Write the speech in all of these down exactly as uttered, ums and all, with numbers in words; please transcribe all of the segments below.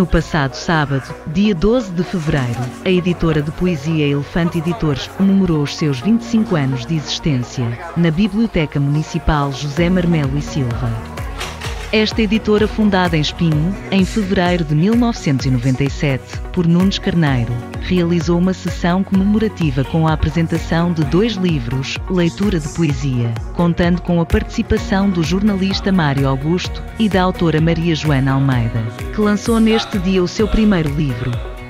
No passado sábado, dia doze de fevereiro, a editora de poesia Elefante Editores comemorou os seus vinte e cinco anos de existência, na Biblioteca Municipal José Marmelo e Silva. Esta editora, fundada em Espinho, em fevereiro de mil novecentos e noventa e sete, por Nunes Carneiro, realizou uma sessão comemorativa com a apresentação de dois livros, leitura de poesia, contando com a participação do jornalista Mário Augusto e da autora Maria Joana Almeida, que lançou neste dia o seu primeiro livro.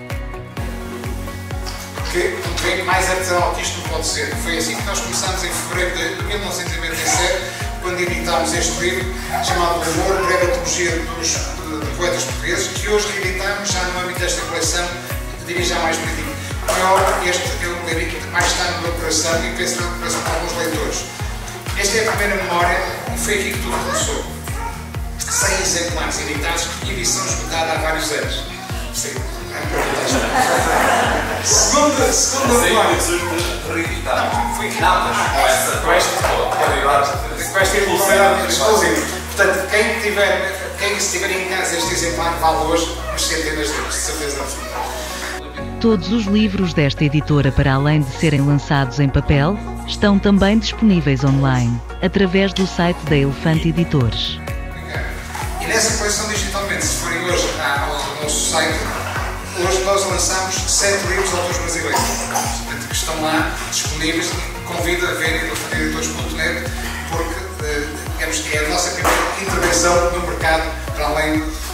Porque bem mais artesanal que isto não pode ser. Foi assim que nós começámos em fevereiro de mil novecentos e noventa e sete, quando editámos este livro chamado O Amor, breve antologia dos de, de poetas portugueses, que hoje reeditamos já no âmbito desta coleção, diria já mais político. Maior, este é um livro que mais está no meu coração e penso no coração de alguns leitores. Esta é a primeira memória e foi aqui que tudo começou. cem exemplares editados, edição esgotada há vários anos. Sim. Segunda, segunda memória. Não, foi aqui. Não, mas com esta, com esta, com esta evolução exclusiva. Portanto, quem tiver, quem estiver em casa este exemplar, vale hoje umas centenas de euros, de certeza absoluta. Todos os livros desta editora, para além de serem lançados em papel, estão também disponíveis online, através do site da Elefante Editores. E nessa coleção digitalmente, se forem hoje ao nosso site, hoje nós lançamos sete livros de autores brasileiros, portanto, que estão lá disponíveis. Convido a ver elefante editores ponto net, porque digamos que é a nossa primeira intervenção no mercado, para além